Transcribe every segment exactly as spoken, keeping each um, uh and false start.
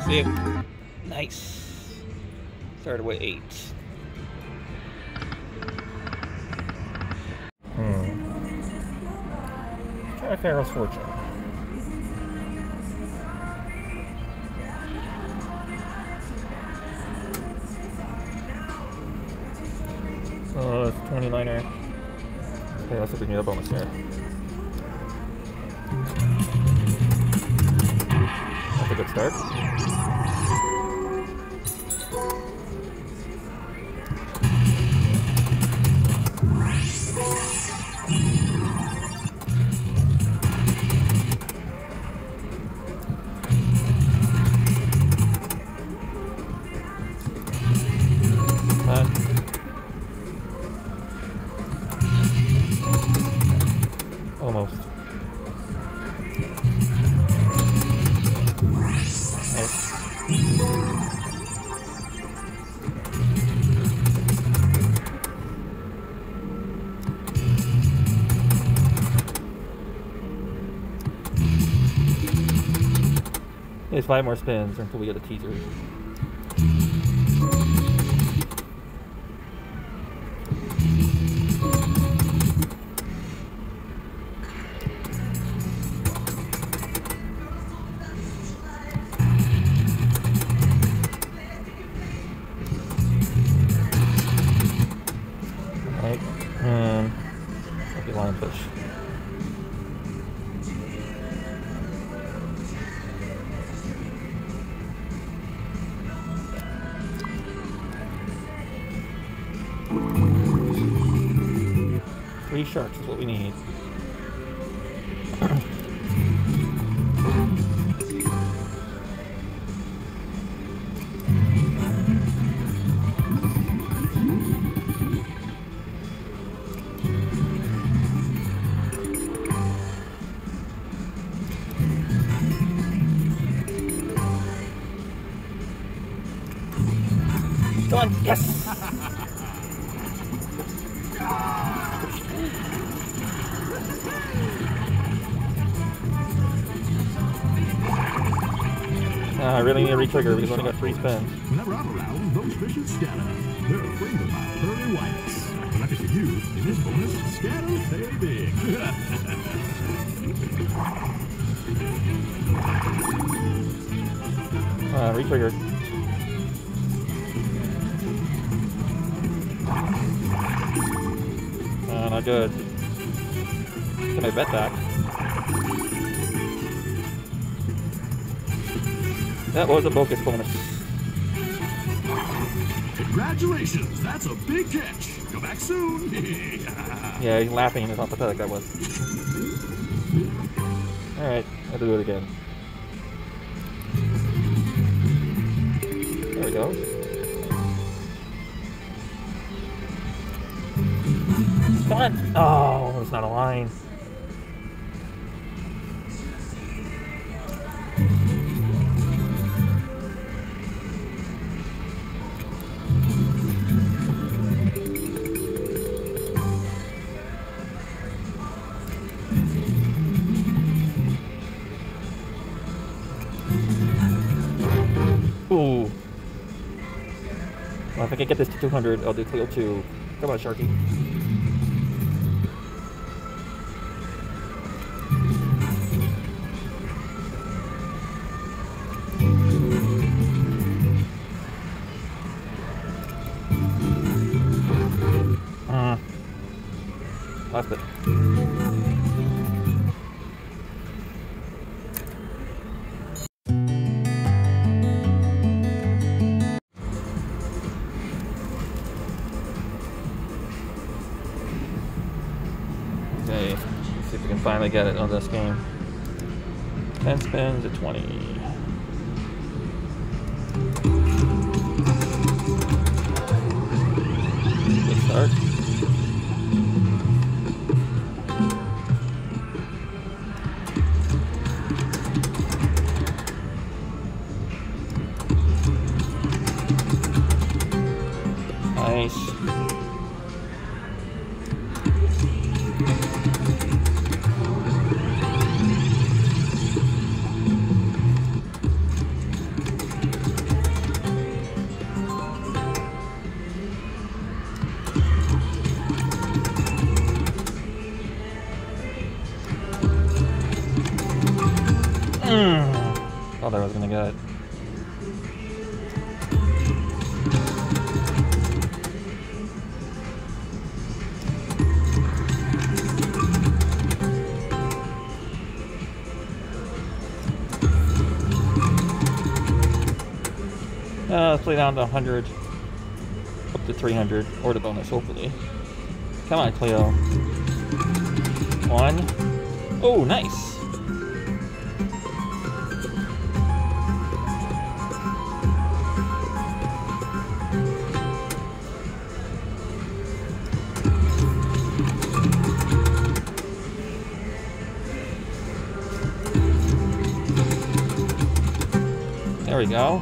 See it? Nice. Started with eight. Hmm. Try Pharaoh's fortune. Oh, it's twenty-niner. Okay, let's see if we can get a bonus here. That's a good start. Almost. Nice. There's five more spins until we get a teaser. Right, and okay, Lionfish. Three sharks is what we need. Done. Yes. Uh, I really need to re-trigger because I only got three spins. Whenever I'm around, those fish would scatter. They're afraid of my pearly whites. Lucky for you, in this bonus, scatter pay big. uh, re-trigger. Uh, not good. Can I bet that? That was a focus bonus. Congratulations, that's a big catch. Come back soon. Yeah, he's laughing. It's how pathetic that was. Alright, I'll do it again. There we go. Come on! Oh, it's not a line. Ooh. Well, if I can get this to two hundred, I'll do Cleo two. Come on, Sharky. Uh, last bit. Okay, let's see if we can finally get it on this game. ten spins at twenty. Good start. Nice. finally got it. Uh, let's play down to one hundred, up to three hundred, or the bonus, hopefully. Come on, Cleo. One. Oh, nice. There we go.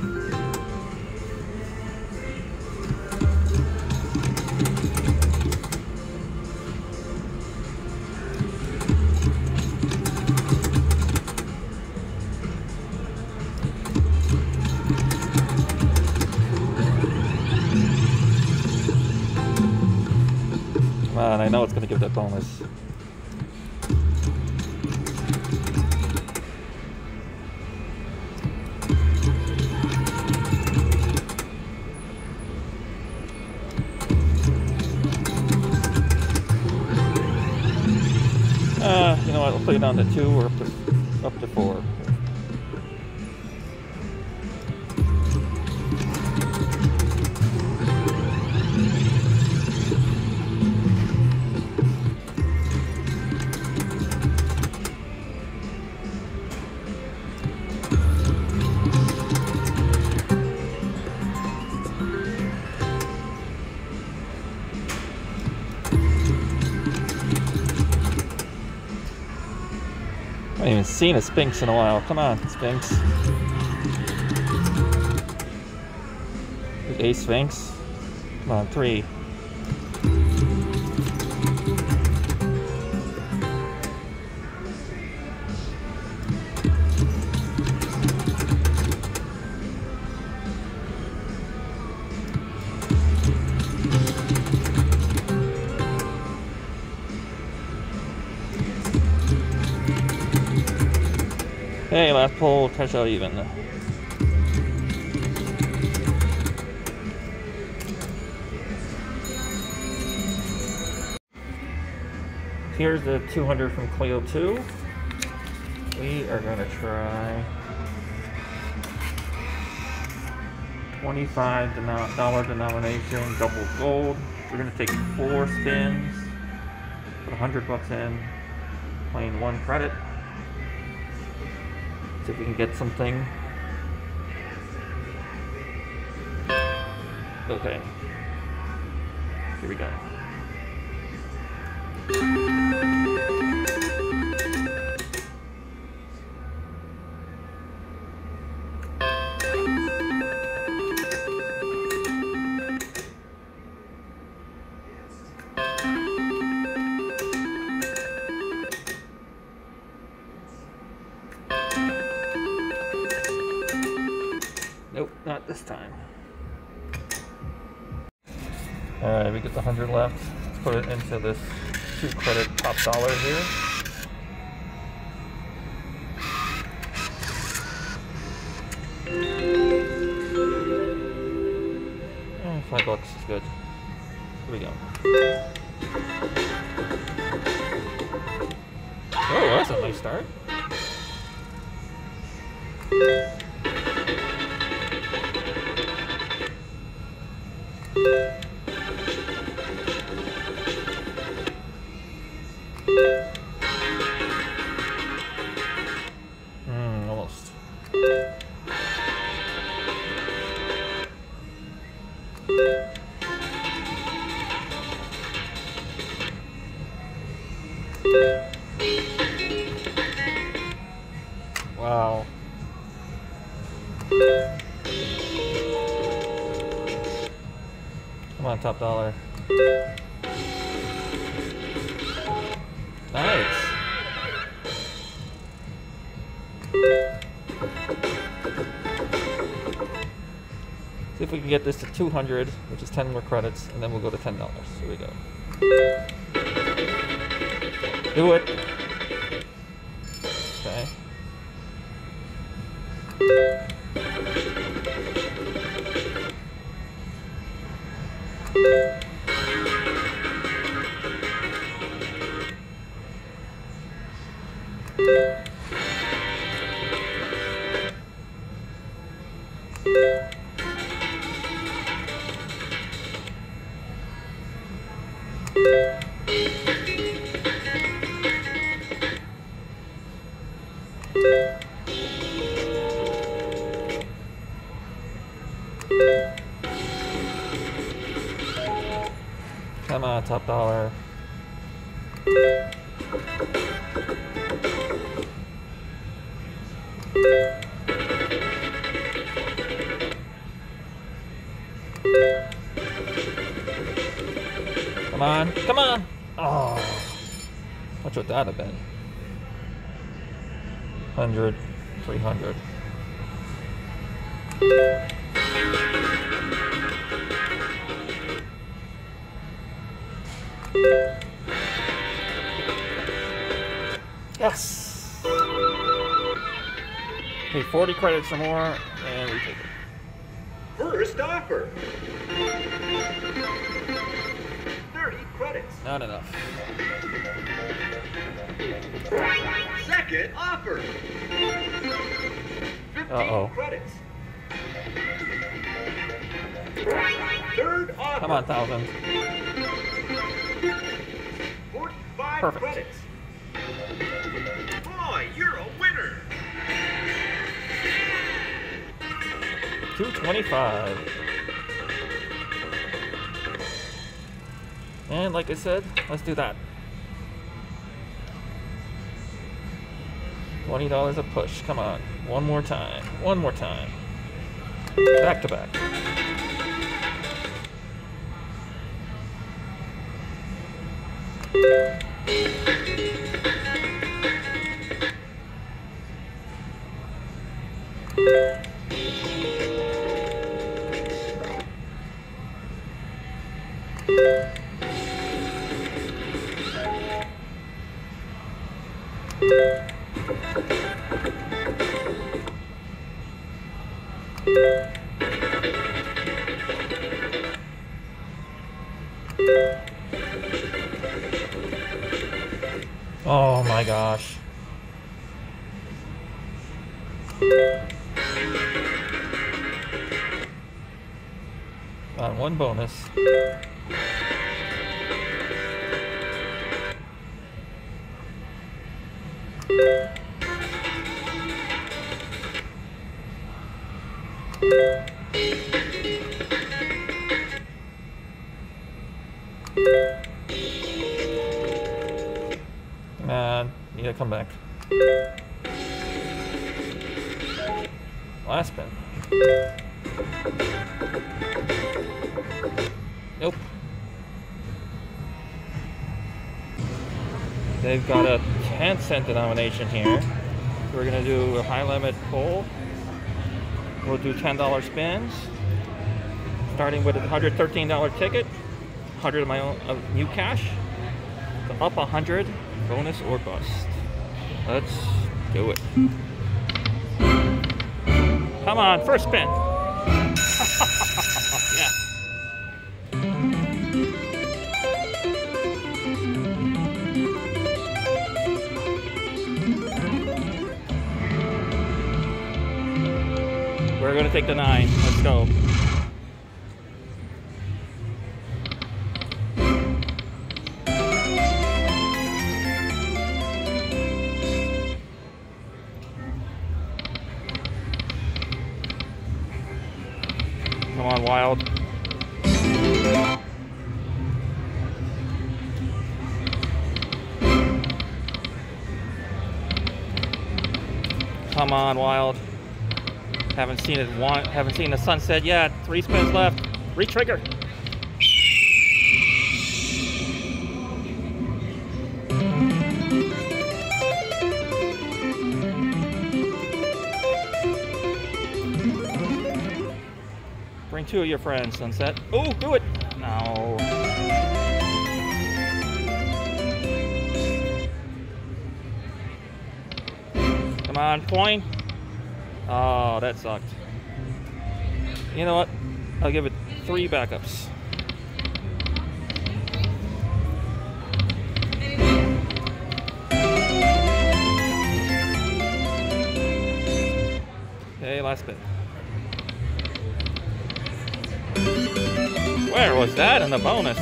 Man, I know it's going to give that bonus. Uh, you know what, I'll play it down to two or up to, up to four. I haven't even seen a Sphinx in a while. Come on, Sphinx. A Sphinx. Come on, three. Hey, last pull, cash out even. Here's the two hundred from Cleo two. We are going to try twenty-five dollar denomination, double gold. We're going to take four spins, put a hundred bucks in, playing one credit. See if we can get something. Okay. Here we go. Nope, not this time. Alright, we get the hundred left. Let's put it into this two credit top dollar here. Eh, five bucks is good. Here we go. Oh, that's a nice start. Hmm, almost. Wow. Come on, top dollar. Nice. See if we can get this to two hundred, which is ten more credits, and then we'll go to ten dollars. Here we go. Do it. Okay. Come on, top dollar. Come on, come on! Oh, what would that have been? one hundred, three hundred. Yes! Pay forty credits or more, and we take it. First offer. thirty credits. Not enough. Second offer. fifteen Uh-oh. credits. Third offer. Come on, thousand. forty-five Perfect. credits. Boy, you're a winner. two twenty-five. And like I said, let's do that. twenty dollars a push. Come on. One more time. One more time. Back to back. Oh my gosh. On one bonus. Man, need to come back. Last spin. Nope. They've got a ten cent denomination here. So we're gonna do a high limit pull. We'll do ten dollar spins. Starting with a one hundred thirteen dollar ticket. one hundred of my own of new cash. So up one hundred. Bonus or bust. Let's do it. Come on, first spin. Yeah. We're gonna take the nine. Let's go. Come on, Wild. Come on, Wild. Haven't seen it one. Haven't seen the sunset yet. Three spins left. Re-trigger. Bring two of your friends, Sunset. Oh, do it! No. Come on, coin. Oh, that sucked. You know what? I'll give it three backups. Okay, last bit. Where was that in the bonus?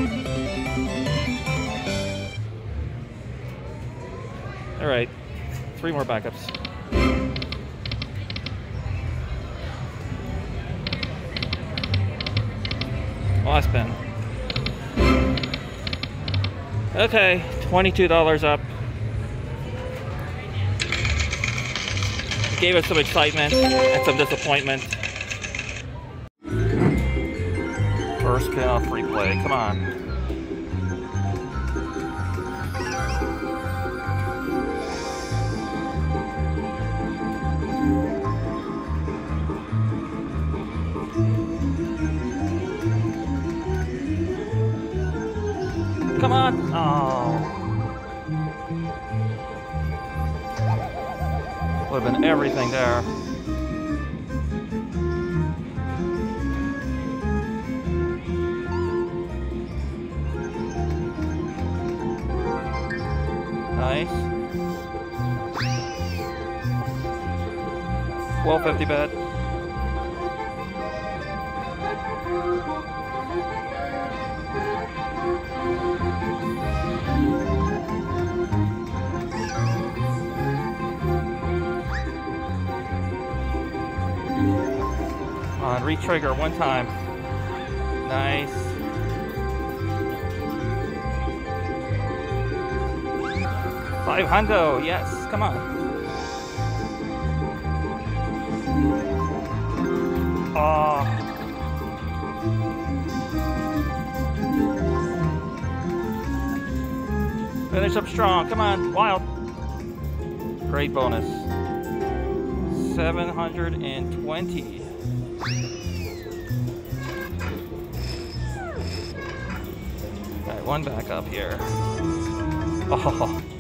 All right, three more backups. Last spin. Okay, twenty-two dollars up. Gave us some excitement and some disappointment. First spin off free play, come on. Come on! Oh. Would have been everything there. Nice. twelve fifty bet. On re-trigger one time. Nice. Five hundo, yes, come on. Oh. Finish up strong, come on, wild. Great bonus. seven hundred twenty. Alright, one back up here. Oh.